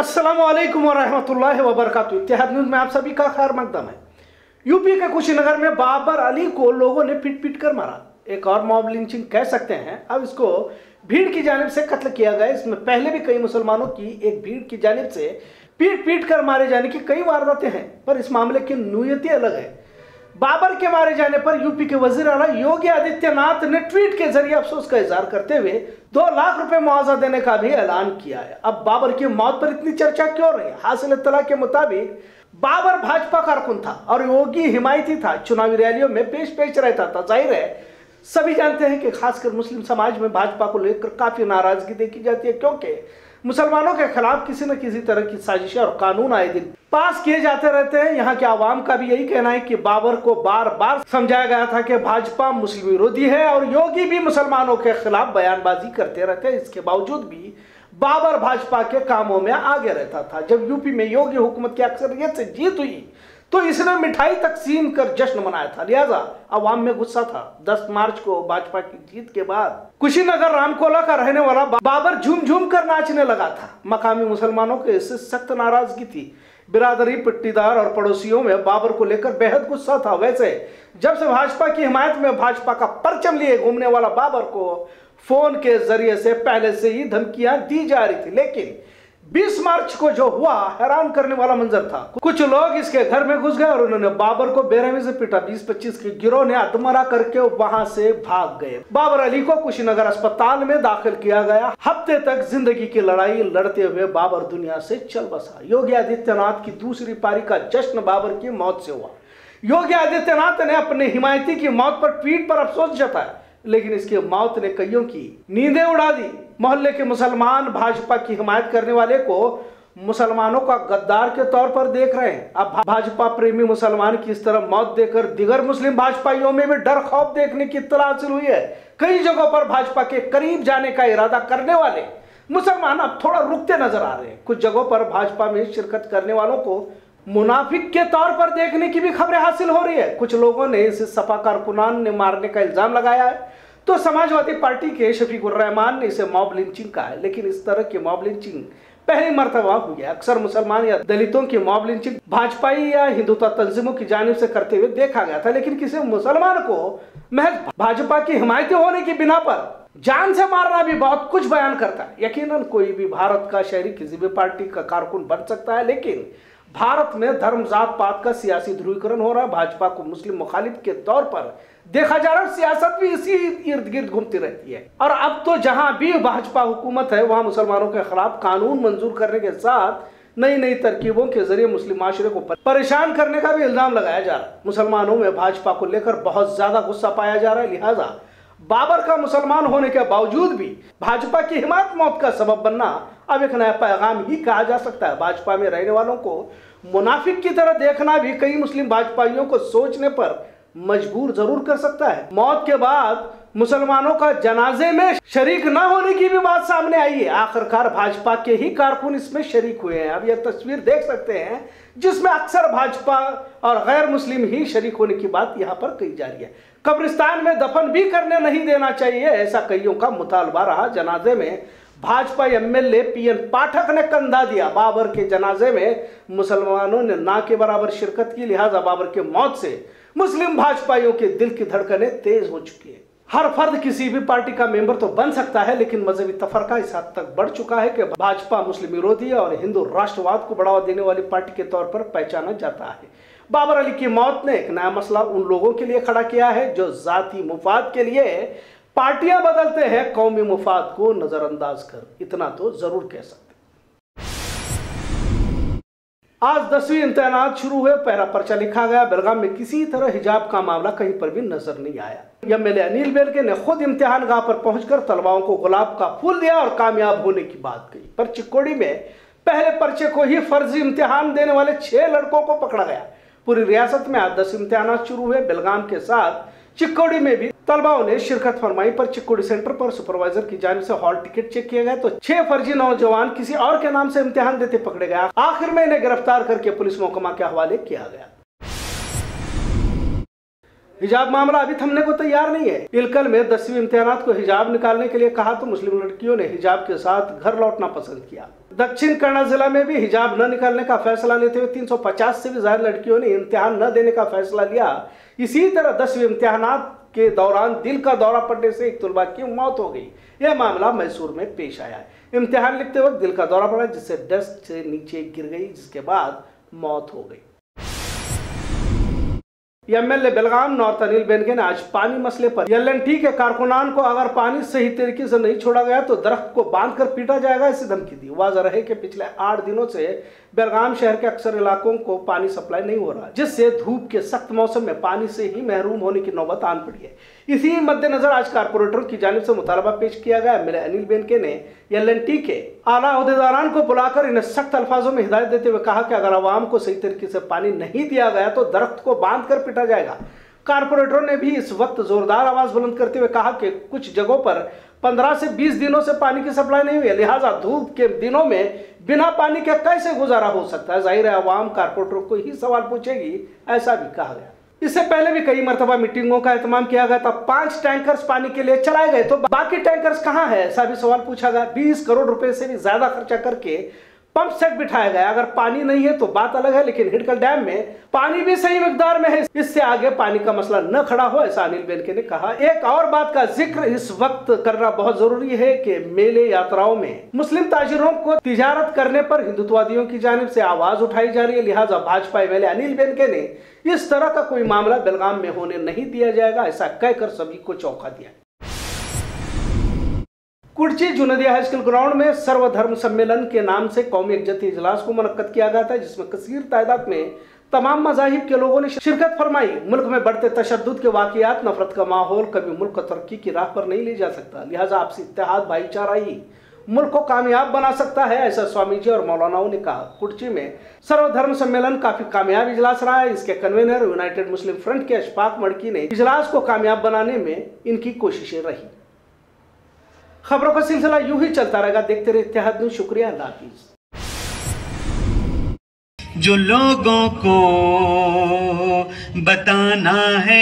अस्सलामु अलैकुम वरहमतुल्लाहि वबरकातुहू। इत्तेहाद न्यूज़ में आप सभी का खैर मकदम है। यूपी के कुशीनगर में बाबर अली को लोगों ने पीट पीट कर मारा। एक और मॉब लिंचिंग कह सकते हैं। अब इसको भीड़ की जानिब से कत्ल किया गया। इसमें पहले भी कई मुसलमानों की एक भीड़ की जानिब से पीट पीट कर मारे जाने की कई वारदातें हैं, पर इस मामले की नुयतें अलग है। बाबर के मारे जाने पर यूपी के वजीर आला योगी आदित्यनाथ ने ट्वीट के जरिए अफसोस का इजहार करते हुए 2 लाख रुपए मुआवजा देने का भी ऐलान किया है। अब बाबर की मौत पर इतनी चर्चा क्यों रही? हासिल इत्तला के मुताबिक बाबर भाजपा कारकुन था और योगी हिमायती था। चुनावी रैलियों में पेश रहता था। जाहिर है सभी जानते हैं कि खासकर मुस्लिम समाज में भाजपा को लेकर काफी नाराजगी देखी जाती है, क्योंकि मुसलमानों के खिलाफ किसी न किसी तरह की साजिशें और कानून आए दिन पास किए जाते रहते हैं। यहाँ के आवाम का भी यही कहना है कि बाबर को बार बार समझाया गया था कि भाजपा मुस्लिम विरोधी है और योगी भी मुसलमानों के खिलाफ बयानबाजी करते रहते हैं। इसके बावजूद भी बाबर भाजपा के कामों में आगे रहता था। जब यूपी में योगी हुकूमत की अक्सरियत से जीत हुई तो इसने मिठाई तकसीम कर जश्न मनाया था, लिहाजा अवाम में गुस्सा था। 10 मार्च को भाजपा की जीत के बाद कुशीनगर रामकोला का रहने वाला बाबर झूम झूम कर नाचने लगा था। मकामी मुसलमानों के इससे सख्त नाराजगी थी। बिरादरी, पट्टीदार और पड़ोसियों में बाबर को लेकर बेहद गुस्सा था। वैसे जब से भाजपा की हिमायत में भाजपा का परचम लिए घूमने वाला बाबर को फोन के जरिए से पहले से ही धमकियां दी जा रही थी, लेकिन 20 मार्च को जो हुआ हैरान करने वाला मंजर था। कुछ लोग इसके घर में घुस गए और उन्होंने बाबर को बेरहमी से पीटा। 20-25 के गिरोह ने अधमरा करके वहां से भाग गए। बाबर अली को कुशीनगर अस्पताल में दाखिल किया गया। हफ्ते तक जिंदगी की लड़ाई लड़ते हुए बाबर दुनिया से चल बसा। योगी आदित्यनाथ की दूसरी पारी का जश्न बाबर की मौत से हुआ। योगी आदित्यनाथ ने अपने हिमायती की मौत पर ट्वीट पर अफसोस जताया, लेकिन इसकी मौत ने कईयों की नींदें उड़ा दी। मोहल्ले के मुसलमान भाजपा की हिमायत करने वाले को मुसलमानों का गद्दार के तौर पर देख रहे हैं। अब भाजपा प्रेमी मुसलमान की इस तरह मौत देकर दिगर मुस्लिम भाजपाइयों में भी डर खौफ देखने की इत्तला हासिल हुई है। कई जगहों पर भाजपा के करीब जाने का इरादा करने वाले मुसलमान अब थोड़ा रुकते नजर आ रहे हैं। कुछ जगहों पर भाजपा में शिरकत करने वालों को मुनाफिक के तौर पर देखने की भी खबरें हासिल हो रही है। कुछ लोगों ने इसे सपा कारकुनान ने मारने का इल्जाम लगाया है, तो समाजवादी पार्टी के शफीकुर रहमान ने इसे मॉब लिंचिंग कहा है। लेकिन इस तरह की मॉब लिंचिंग पहली मर्तबा हुई है। अक्सर मुसलमान या दलितों की मॉब लिंचिंग भाजपाई या हिंदुत्व तंजीमों की जानिब से करते हुए देखा गया था, लेकिन किसी मुसलमान को महज भाजपा की हिमायती होने की बिना पर जान से मारना भी बहुत कुछ बयान करता है। यकीनन कोई भी भारत का शहरी किसी भी पार्टी का कारकुन बन सकता है, लेकिन भारत में धर्म जात पात का सियासी ध्रुवीकरण हो रहा है। भाजपा को मुस्लिम मुखालिफ के तौर पर देखा जा रहा है। सियासत भी इसी इर्द गिर्द घूमती रहती है। और अब तो जहां भी भाजपा हुकूमत है वहां मुसलमानों के खिलाफ कानून मंजूर करने के साथ नई नई तरकीबों के जरिए मुस्लिम माशरे को परेशान करने का भी इल्जाम लगाया जा रहा है। मुसलमानों में भाजपा को लेकर बहुत ज्यादा गुस्सा पाया जा रहा है। लिहाजा बाबर का मुसलमान होने के बावजूद भी भाजपा की हिमायत मौत का सबब बनना अब एक नया पैगाम ही कहा जा सकता है। भाजपा में रहने वालों को मुनाफिक की तरह देखना भी कई मुस्लिम भाजपाइयों को सोचने पर मजबूर जरूर कर सकता है। मौत के बाद मुसलमानों का जनाजे में शरीक न होने की भी बात सामने आई है। आखिरकार भाजपा के ही कारकुन इसमें शरीक हुए हैं। अब यह तस्वीर देख सकते हैं जिसमें अक्सर भाजपा और गैर मुस्लिम ही शरीक होने की बात यहाँ पर कही जा रही है। कब्रिस्तान में दफन भी करने नहीं देना चाहिए, ऐसा कईयों का मुतालबा रहा। जनाजे में भाजपा एमएलए पीएन पाठक ने कंधा दिया। बाबर के जनाजे में मुसलमानों ने ना के बराबर शिरकत की, लिहाजा बाबर के मौत से मुस्लिम भाजपाइयों के दिल की धड़कनें तेज हो चुकी है। हर फर्द किसी भी पार्टी का मेंबर तो बन सकता है, लेकिन मजहबी तफरका इस हद तक बढ़ चुका है कि भाजपा मुस्लिम विरोधी और हिंदू राष्ट्रवाद को बढ़ावा देने वाली पार्टी के तौर पर पहचाना जाता है। बाबर अली की मौत ने एक नया मसला उन लोगों के लिए खड़ा किया है जो जाती मुफाद के लिए पार्टियां बदलते हैं, कौमी मुफाद को नजरअंदाज कर। इतना तो जरूर कह सकते। आज 10वीं इम्तिहानात शुरू हुए। पहला पर्चा लिखा गया। बेलगाम में किसी तरह हिजाब का मामला कहीं पर भी नजर नहीं आया। एमएलए अनिल बेलके ने खुद इम्तिहान गाह पर पहुंचकर तलबाओं को गुलाब का फूल दिया और कामयाब होने की बात कही। पर चिक्कोड़ी में पहले पर्चे को ही फर्जी इम्तिहान देने वाले 6 लड़कों को पकड़ा गया। पूरी रियासत में आज 10 इम्तिहानात शुरू हुए। बेलगाम के साथ चिक्कोड़ी में भी तलबाओं ने शिरकत फरमाई, पर चिक्कोड़ी सेंटर पर सुपरवाइजर की जानिब से हॉल टिकट चेक किए गए तो 6 फर्जी नौजवान किसी और के नाम से इम्तिहान देते पकड़े गए। आखिर में इन्हें गिरफ्तार करके पुलिस महकमा के हवाले किया गया। हिजाब मामला अभी थमने को तैयार नहीं है। इलकल में 10वीं इम्तिहानात को हिजाब निकालने के लिए कहा तो मुस्लिम लड़कियों ने हिजाब के साथ घर लौटना पसंद किया। दक्षिण कन्नड़ जिला में भी हिजाब न निकालने का फैसला लेते हुए 350 से भी ज्यादा लड़कियों ने इम्तिहान न देने का फैसला लिया। इसी तरह 10वीं इम्तिहानात के दौरान दिल का दौरा पड़ने से एक तुलबा की मौत हो गई। यह मामला मैसूर में पेश आया है। इम्तिहान लिखते वक्त दिल का दौरा पड़ा, जिससे डेस्क से नीचे गिर गई, जिसके बाद मौत हो गई। एमएलए बेलगाम नॉर्थ अनिल बेनके ने आज पानी मसले पर एल&टी के कारकुनान को अगर पानी सही तरीके से नहीं छोड़ा गया तो दरख्त को बांधकर पीटा जाएगा, ऐसी धमकी दी। वाज़ह रहे कि पिछले 8 दिनों से बेलगाम शहर के अक्सर इलाकों को पानी सप्लाई नहीं हो रहा, जिससे धूप के सख्त मौसम में पानी से ही महरूम होने की नौबत आन पड़ी है। इसी मद्देनजर आज कारपोरेटरों की जानिब से मुतालबा पेश किया गया। एमएलए अनिल बेनके ने एल&टी के आला अहदेदारान को बुलाकर इन्हें सख्त अल्फाजों में हिदायत देते हुए कहा कि अगर आवाम को सही तरीके से पानी नहीं दिया गया तो दरख्त को बांध कर पीटा जाएगा। कारपोरेटरों ने भी इस वक्त जोरदार आवाज बुलंद करते हुए कहा कि कुछ जगहों पर 15 से 20 दिनों से पानी की सप्लाई नहीं हुई है, लिहाजा धूप के दिनों में बिना पानी के कैसे गुजारा हो सकता है। जाहिर है आवाम कारपोरेटरों को ही सवाल पूछेगी, ऐसा भी कहा गया। इससे पहले भी कई मरतबा मीटिंगों का एहतमाम किया गया था। 5 टैंकर्स पानी के लिए चलाए गए तो बाकी टैंकर्स कहां है, ऐसा भी सवाल पूछा गया। 20 करोड़ रुपए से भी ज्यादा खर्चा करके पंप सेट बिठाया गया। अगर पानी नहीं है तो बात अलग है, लेकिन हिडकल डैम में पानी भी सही मिकदार में है, इससे आगे पानी का मसला न खड़ा हो, ऐसा अनिल बेनके ने कहा। एक और बात का जिक्र इस वक्त करना बहुत जरूरी है कि मेले यात्राओं में मुस्लिम ताजिरों को तिजारत करने पर हिंदुत्ववादियों की जानिब से आवाज उठाई जा रही है। लिहाजा भाजपा एमएलए अनिल बेनके ने इस तरह का कोई मामला बेलगाम में होने नहीं दिया जाएगा, ऐसा कहकर सभी को चौंका दिया। Kurchi Junaidiya high school ground में सर्वधर्म सम्मेलन के नाम से कौमी यकजहती इजलास को मुनक्कद किया गया था, जिसमें कसीर तादाद में तमाम मज़ाहिब के लोगों ने शिरकत फरमाई। मुल्क में बढ़ते तशद्दुद के वाक़ियात, नफरत का माहौल कभी मुल्क को तरक्की की राह पर नहीं ले जा सकता, लिहाजा आपसी इत्तेहाद भाईचारा ही मुल्क को कामयाब बना सकता है, ऐसा स्वामी जी और मौलानाओं ने कहा। कुर्ची में सर्वधर्म सम्मेलन काफी कामयाब इजलास रहा है। इसके कन्वीनर यूनाइटेड मुस्लिम फ्रंट के अशफाक मड़की ने इजलास को कामयाब बनाने में इनकी कोशिशें रही। खबरों का सिलसिला यूं ही चलता रहेगा, देखते रहिए इत्तेहाद न्यूज़। शुक्रिया, अल्लाह हाफिज़। जो लोगों को बताना है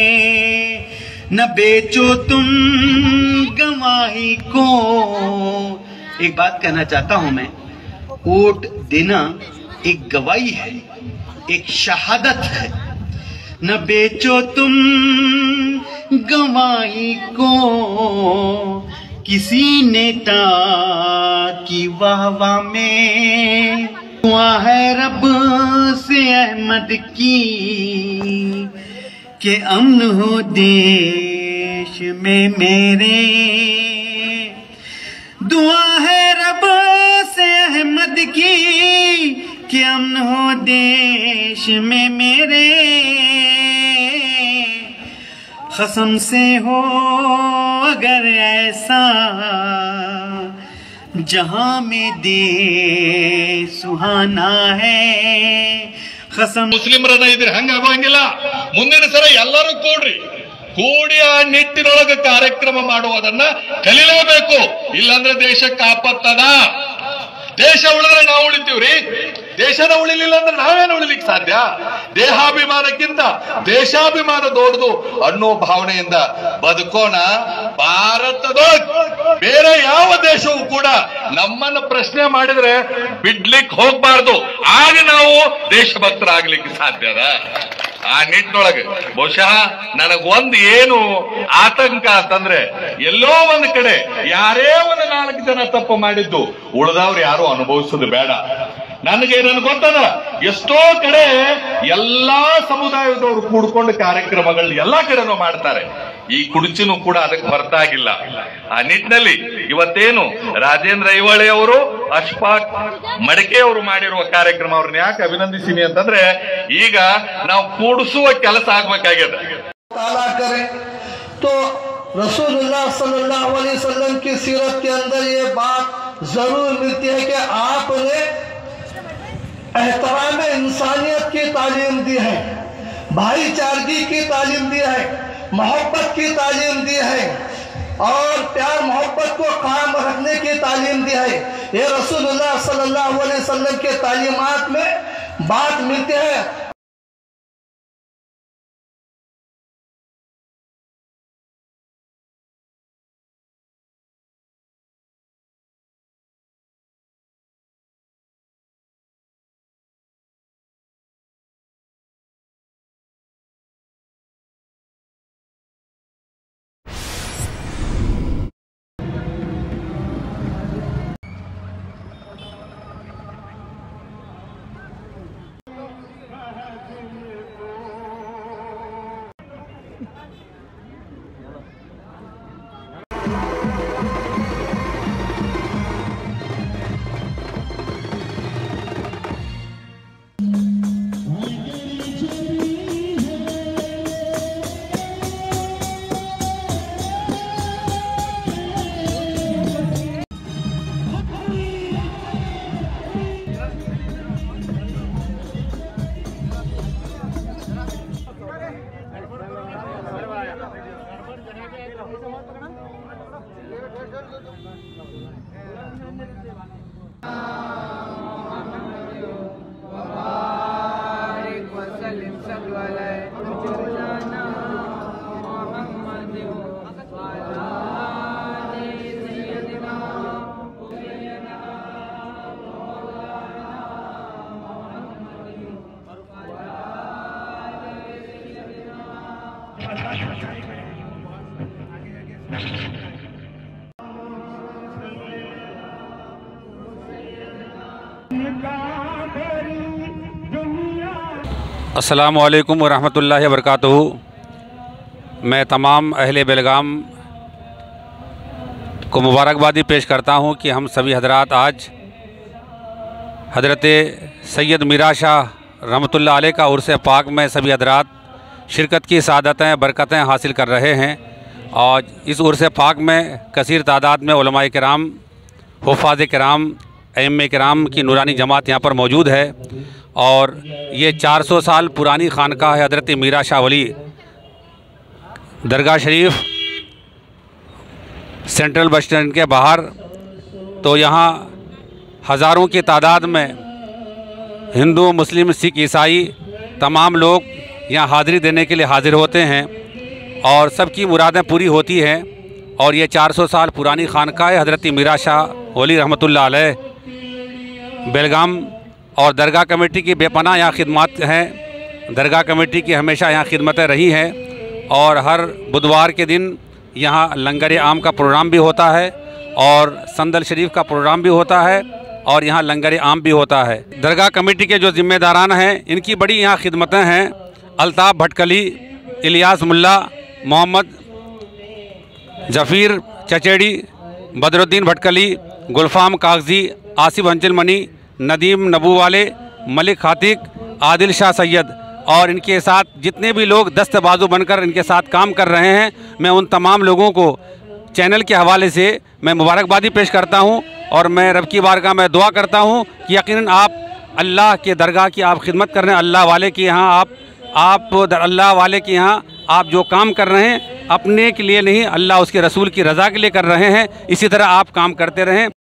न बेचो तुम गवाही को। एक बात कहना चाहता हूं मैं, वोट देना एक गवाही है, एक शहादत है। न बेचो तुम गवाही को किसी नेता की वाहवाह में। दुआ है रब से अहमद की कि अमन हो देश में मेरे। दुआ है रब से अहमद की कि अमन हो देश में मेरे। कसम से हो अगर ऐसा जहां में दे सुहाना है। कसम ಮುಸ್ಲಿಮರನ್ನ ಇದ್ರೆ ಹಂಗ ಆಗೋಂಗಿಲ್ಲ। ಮುಂದಿನ ಸಲ ಎಲ್ಲರೂ ಕೂಡಿ ಆ ನಿಟ್ಟಿನೊಳಗೆ ಕಾರ್ಯಕ್ರಮ ಮಾಡುವುದನ್ನ ಕಲಿಯಲೇಬೇಕು, ಇಲ್ಲಾಂದ್ರೆ ದೇಶಕ್ಕೆ ಆಪತ್ತದ। ದೇಶ ಉಳಿದ್ರೆ ನಾವು ಉಳಿತೀವ್ರಿ, ದೇಶನ ಉಳಿಲಿಲ್ಲ ಅಂದ್ರೆ ನಾವೇನು ಉಳಿಲಿಕ್ಕೆ ಸಾಧ್ಯ? ದೇಹಾಭಿಮಾನಕ್ಕಿಂತ ದೇಶಾಭಿಮಾನ ದೊಡ್ಡದು ಅನ್ನೋ ಭಾವನೆಯಿಂದ ಬದುಕೋಣ। ಭಾರತದ ಬೇರೆ ಯಾವ ದೇಶವೂ ಕೂಡ ನಮ್ಮನ್ನು ಪ್ರಶ್ನೆ ಮಾಡಿದ್ರೆ ಬಿಡ್ಲಿಕ್ಕೆ ಹೋಗ್ಬಾರ್ದು, ಆಗ ನಾವು ದೇಶಭಕ್ತರಾಗ್ಲಿಕ್ಕೆ ಸಾಧ್ಯದ। ಆ ನಿಟ್ಟಿನೊಳಗೆ ಬಹುಶಃ ನನಗೊಂದು ಏನು ಆತಂಕ ಅಂತಂದ್ರೆ, ಎಲ್ಲೋ ಒಂದು ಕಡೆ ಯಾರೇ ಒಂದು 4 ಜನ ತಪ್ಪು ಮಾಡಿದ್ದು ಉಳಿದವ್ರು ಯಾರು ಅನುಭವಿಸೋದು ಬೇಡ। ನನಗೆ ಗೊತ್ತದ, ಎಷ್ಟೋ ಕಡೆ ಎಲ್ಲಾ ಸಮುದಾಯದವರು ಕೂಡ್ಕೊಂಡು ಕಾರ್ಯಕ್ರಮಗಳು ಎಲ್ಲಾ ಕಡೆನೂ ಮಾಡ್ತಾರೆ, ಈ ಕುರ್ಚಿನೂ ಕೂಡ ಅದಕ್ಕೆ ಹೊರತಾಗಿಲ್ಲ। ಆ ನಿಟ್ಟಿನಲ್ಲಿ ಇವತ್ತೇನು ರಾಜೇಂದ್ರ ಐಹೊಳೆ ಅವರು, ಅಶ್ಫಾಕ್ ಮಡಕೆ ಅವರು ಮಾಡಿರುವ ಕಾರ್ಯಕ್ರಮ, ಅವ್ರನ್ನ ಯಾಕೆ ಅಭಿನಂದಿಸಿನಿ ಅಂತಂದ್ರೆ, ಈಗ ನಾವು ಕೂಡಿಸುವ ಕೆಲಸ ಆಗ್ಬೇಕಾಗ್ಯದ। तो रसूलुल्लाह सल्लल्लाहु अलैहि वसल्लम की सीरत के अंदर ये बात जरूर मिलती है कि आपने एहतराम इंसानियत की तालीम दी है, भाईचारगी की तालीम दी है, मोहब्बत की तालीम दी है और प्यार मोहब्बत को कायम रखने की तालीम दी है। ये रसूलुल्लाह सल्लल्लाहु अलैहि वसल्लम के तालीमात में बात मिलती है। अस्सलामु अलैकुम वरहमतुल्लाहि वबरकातुहू। मैं तमाम अहले बेलगाम को मुबारकबादी पेश करता हूँ कि हम सभी हजरात आज हज़रत सैयद मीरा शाह रहमतुल्लाह अलैह का उर्स पाक में सभी हजरात शिरकत की सादतें बरकतें हासिल कर रहे हैं। और इस उर्स पाक में कसीर तादाद में उलमाए किराम, हुफ़ाज़ किराम, अइम्मे किराम की नूरानी जमात यहाँ पर मौजूद है। और ये 400 साल पुरानी खानका है Hazrat Meera Shah Wali Dargah Sharif, central bus stand के बाहर। तो यहाँ हज़ारों की तादाद में हिंदू, मुस्लिम, सिख, ईसाई तमाम लोग यहाँ हाज़िरी देने के लिए हाज़िर होते हैं और सबकी मुरादें पूरी होती हैं। और ये 400 साल पुरानी खानका है हज़रत मीरा शाह वली रहमतुल्लाह अलैह। बेलगाम और दरगाह कमेटी की बेपनाह यहाँ खिदमत हैं। दरगाह कमेटी की हमेशा यहाँ खिदमतें रही हैं और हर बुधवार के दिन यहाँ लंगर आम का प्रोग्राम भी होता है और संदल शरीफ का प्रोग्राम भी होता है और यहाँ लंगर आम भी होता है। दरगाह कमेटी के जो ज़िम्मेदारान हैं इनकी बड़ी यहाँ खिदमतें हैं। अल्ताफ़ भटकली, इलियास मुल्ला, मोहम्मद जफ़ीर चचेड़ी, बदरुद्दीन भटकली, गुलफ़ाम कागज़ी, आसिफ अंचल मनी, नदीम नबू वाले, मलिक खातिक, आदिल शाह सैयद और इनके साथ जितने भी लोग दस्त बाजू बनकर इनके साथ काम कर रहे हैं, मैं उन तमाम लोगों को चैनल के हवाले से मैं मुबारकबादी पेश करता हूं। और मैं रब की बारगाह में दुआ करता हूं कि यकीनन आप अल्लाह के दरगाह की आप खिदमत कर रहे हैं। अल्लाह वाले के यहाँ अल्लाह वाले के यहाँ आप जो काम कर रहे हैं अपने के लिए नहीं, अल्लाह उसके रसूल की रज़ा के लिए कर रहे हैं। इसी तरह आप काम करते रहें।